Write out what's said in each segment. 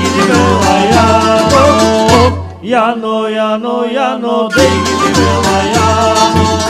di vela Jano, Jano, Jano, dej di vela Jano.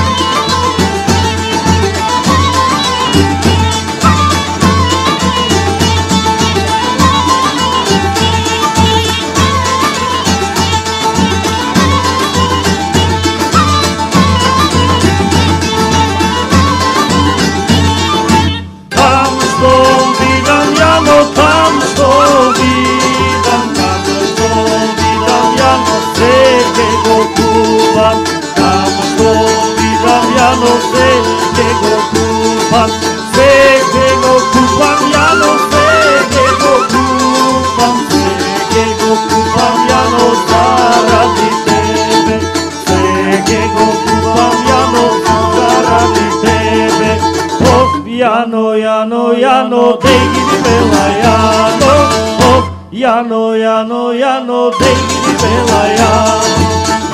Jano, Jano, Jano, dej di vela Jano. Jano, Jano, Jano, dej di vela Jano.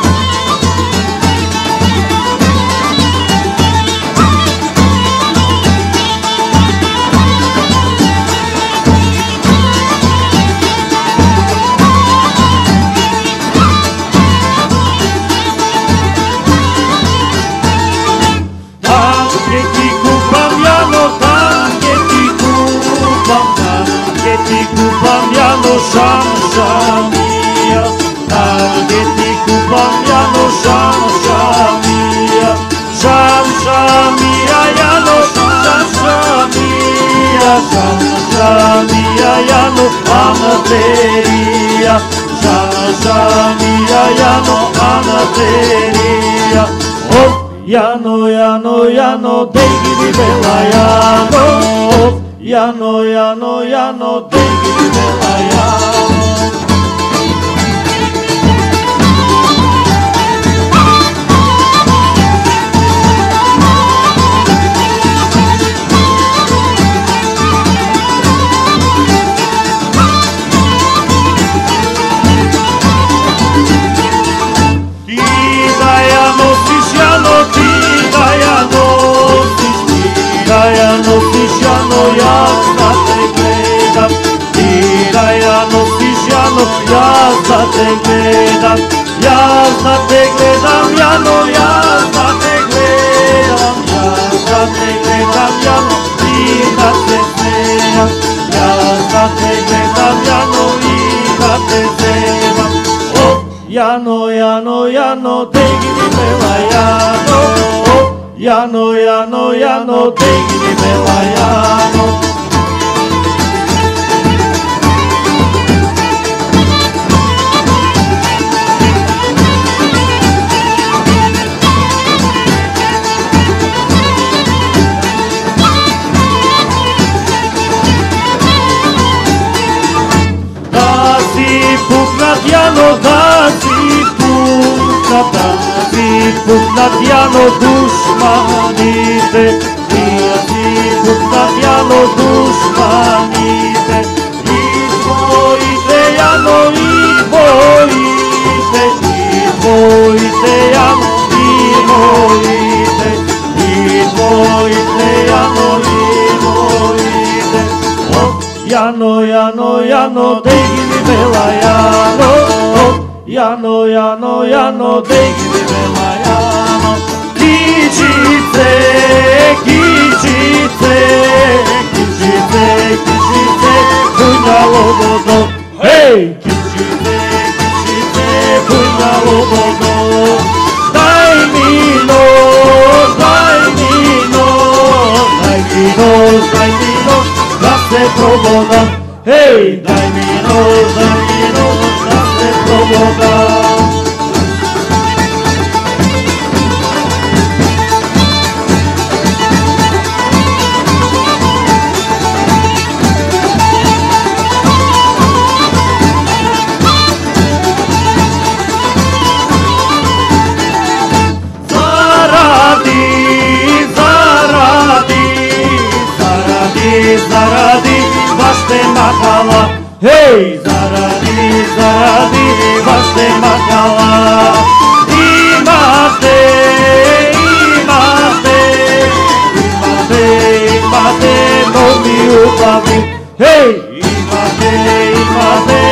Sham Shamia, Targeti Kupamiano Sham Shamia, Sham Shamia, Yano Sham Shamia, Sham Shamia, Yano Anateria, Sham Shamia, Yano Anateria. Oh, Yano, Yano, Yano, dej di vela Yano. Jano, Jano, Jano, dej di vela Jano. Ti daj nosiš, Jano, ti daj nosiš, ti daj nosiš, Jano, ja za te gledam. Ti daj nosiš, Jano, ja za te gledam. Ja za te gledam, Jano, ja za te gledam. Ja za te gledam, Jano, i da te zevam. Ja za te gledam, Jano, i da te zevam. Jano, Jano, Jano, dej di vela Jano. Jano, Jano, Jano, dej di vela Jano. Jano, puknat Jano dušmanite, ti puknat Jano dušmanite, izvojite Jano, izvojite, izvojite Jano, izvojite, izvojite Jano, izvojite. Jano, Jano, Jano, dej di vela Jano. Jano, Jano, Jano, dej di vela Jano. Kičice, kičice, kičice, kičice, punjalo vodo. Hej! Kičice, kičice, punjalo vodo. Daj mi nos, daj mi nos, daj mi nos, daj mi nos, da se probodam. Hej! Daj mi nos, da se probodam. Zaradi, baš te makala. Hej, zaradi, zaradi, baš te makala. Imate, imate, imate, imate novi u glavi. Hej, imate, imate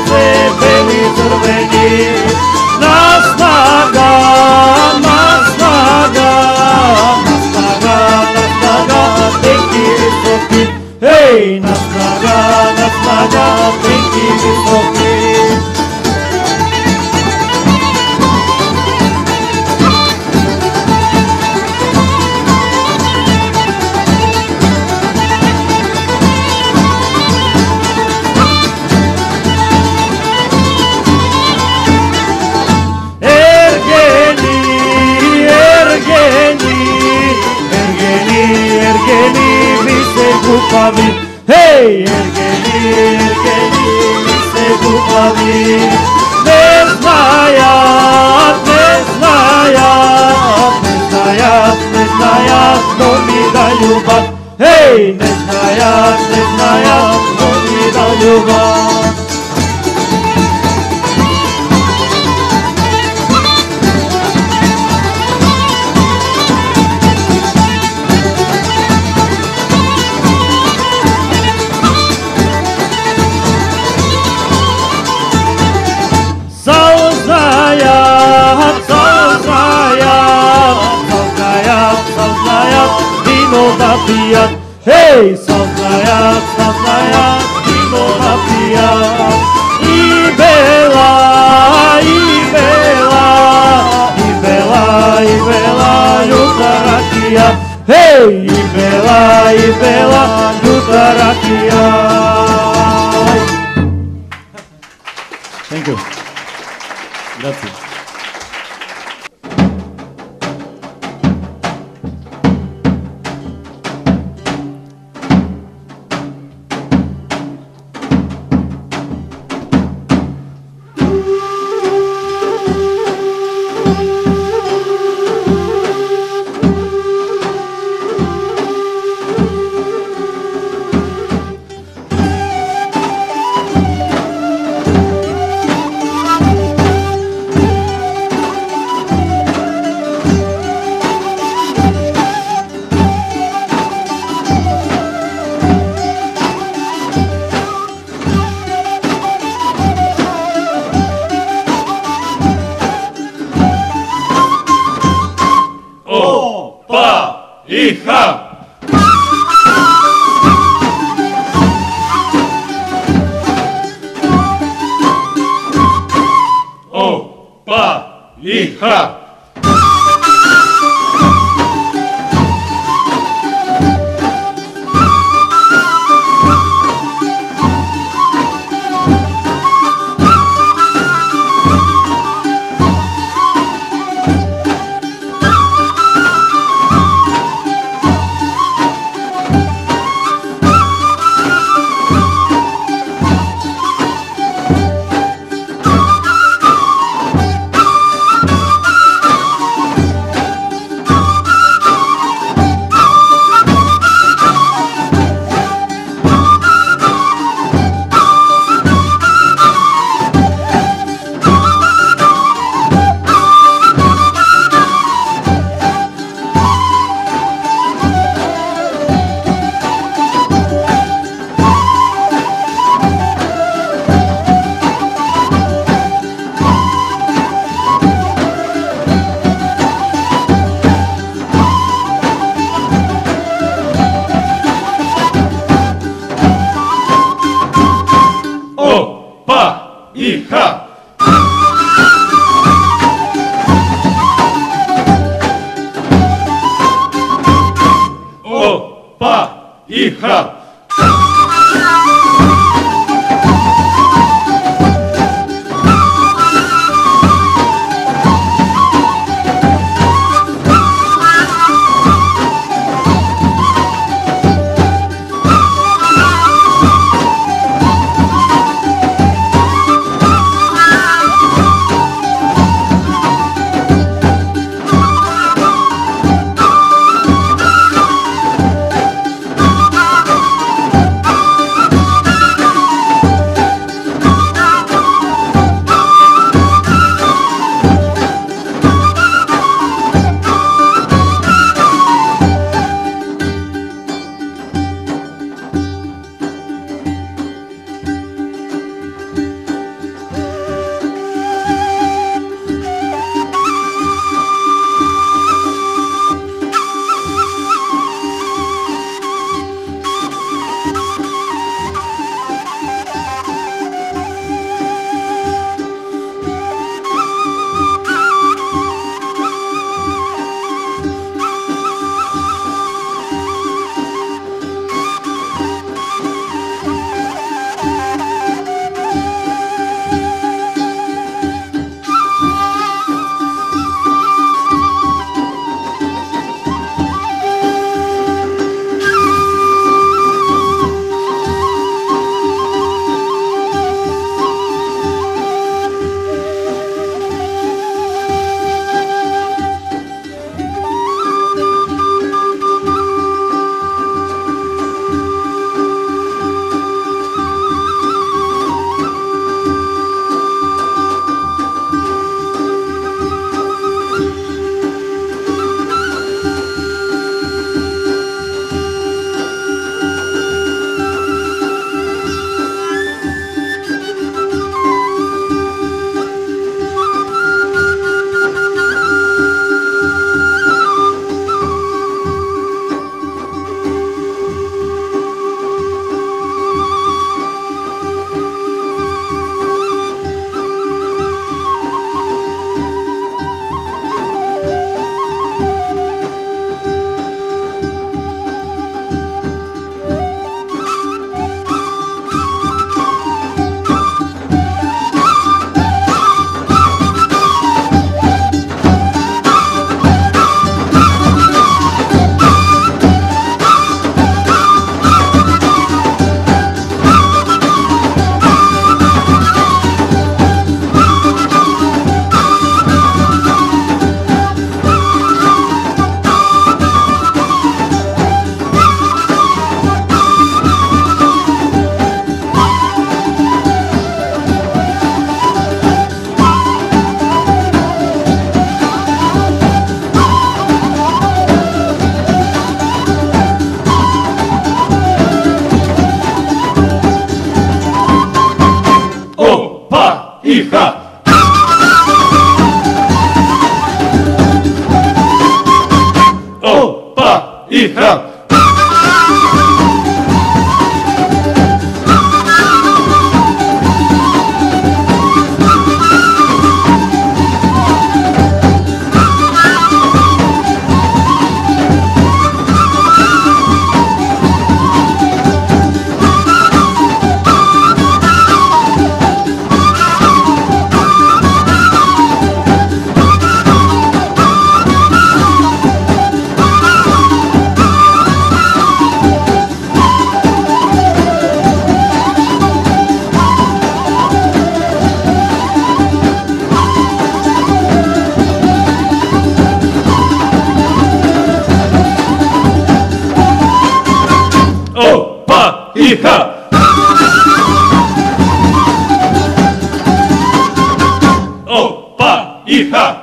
srce beli crveni. Na snaga, na snaga, na snaga, na snaga, tenki visoki. Hej, na snaga, tenki visoki. Ergeni mi se gupavi, hej, ergeni mi se gupavi. Ne znajat, to mi da ljubav. Hej, ne znajat, to mi da ljubav. Pijat, hej, saznajat, vino napijat. I bela, ljuta rakija. Hej, i bela, ljuta rakija. Thank you. Grazie. Hija. Opa, hija. Hija. Opa, hija. iha. Opa, iha. Opa, iha. Opa, iha.